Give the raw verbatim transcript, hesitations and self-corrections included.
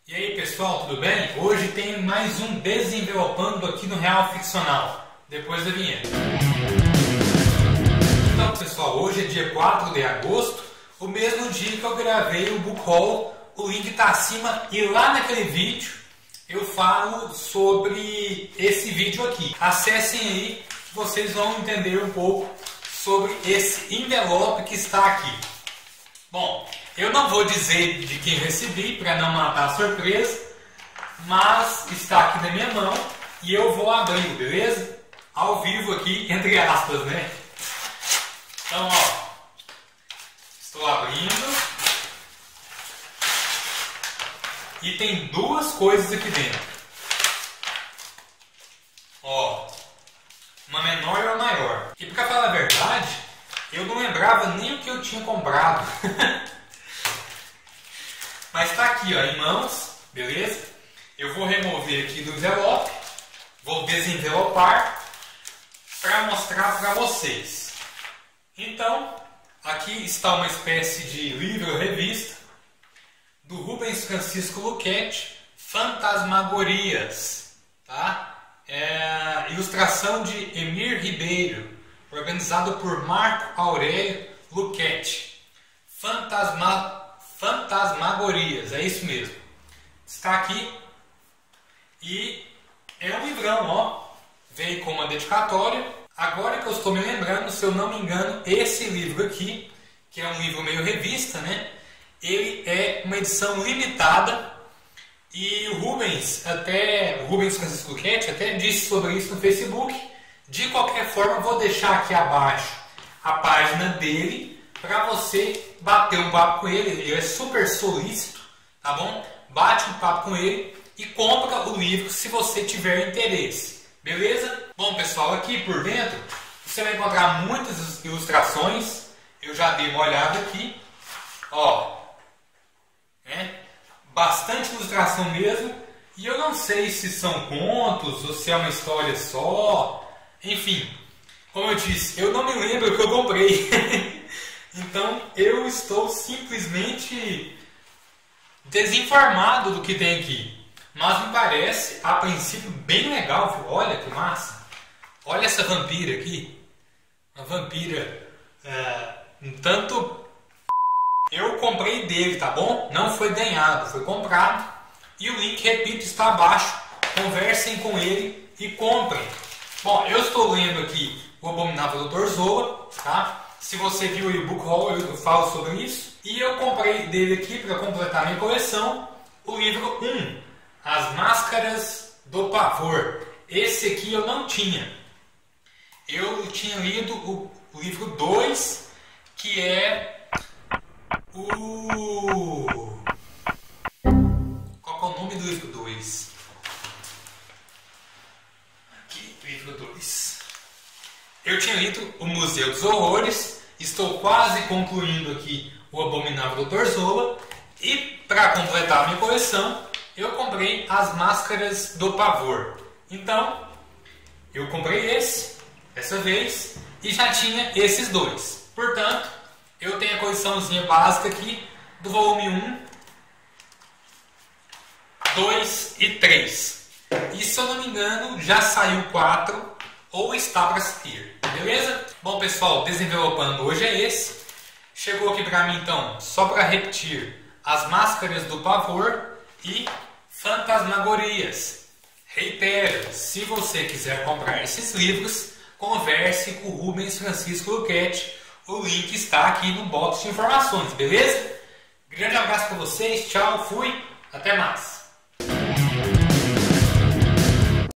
E aí pessoal, tudo bem? Hoje tem mais um Desenvelopando aqui no Real Ficcional, depois da vinheta. Então pessoal, hoje é dia quatro de agosto, o mesmo dia que eu gravei o book haul, o link está acima e lá naquele vídeo eu falo sobre esse vídeo aqui. Acessem aí que vocês vão entender um pouco sobre esse envelope que está aqui. Bom, eu não vou dizer de quem recebi para não matar a surpresa, mas está aqui na minha mão e eu vou abrir, beleza? Ao vivo aqui, entre aspas, né? Então, ó, estou abrindo e tem duas coisas aqui dentro. Ó, uma menor e uma maior. E para falar a verdade, eu não lembrava nem o que eu tinha comprado. Mas está aqui, ó, em mãos, beleza? Eu vou remover aqui do envelope, vou desenvelopar para mostrar para vocês. Então, aqui está uma espécie de livro revista do Rubens Francisco Luchetti, Fantasmagorias, tá? É, ilustração de Emir Ribeiro, organizado por Marco Aurélio Luchetti. Fantasma, Fantasmagorias, é isso mesmo. Está aqui e é um livrão, ó. Veio com uma dedicatória. Agora que eu estou me lembrando, se eu não me engano, esse livro aqui, que é um livro meio revista, né? Ele é uma edição limitada e o Rubens, até, o Rubens Francisco Luchetti até disse sobre isso no Facebook. De qualquer forma, vou deixar aqui abaixo a página dele para você bater um papo com ele. Ele é super solícito, tá bom? Bate um papo com ele e compra o livro se você tiver interesse, beleza? Bom pessoal, aqui por dentro você vai encontrar muitas ilustrações. Eu já dei uma olhada aqui, ó, né? Bastante ilustração mesmo. E eu não sei se são contos ou se é uma história só. Enfim, como eu disse, eu não me lembro o que eu comprei. Então eu estou simplesmente desinformado do que tem aqui. Mas me parece, a princípio, bem legal. Viu? Olha que massa. Olha essa vampira aqui. Uma vampira é, um tanto... Eu comprei dele, tá bom? Não foi ganhado, foi comprado. E o link, repito, está abaixo. Conversem com ele e comprem. Bom, eu estou lendo aqui O Abominável doutor Zola, tá? Se você viu o e-book haul, eu falo sobre isso. E eu comprei dele aqui, para completar minha coleção, o livro um, As Máscaras do Pavor. Esse aqui eu não tinha. Eu tinha lido o, o livro dois, que é o... Qual é o nome do livro dois? Aqui, livro dois. Eu tinha lido O Museu dos Horrores, estou quase concluindo aqui O Abominável doutor Zola, e para completar a minha coleção, eu comprei As Máscaras do Pavor. Então, eu comprei esse, dessa vez, e já tinha esses dois. Portanto, eu tenho a coleçãozinha básica aqui do volume um, dois e três. E se eu não me engano, já saiu quatro ou está para sair, beleza? Bom pessoal, desenvelopando hoje é esse. Chegou aqui para mim então, só para repetir, As Máscaras do Pavor e Fantasmagorias. Reitero, se você quiser comprar esses livros, converse com o Rubens Francisco Luchetti. O link está aqui no box de informações, beleza? Grande abraço para vocês, tchau, fui, até mais.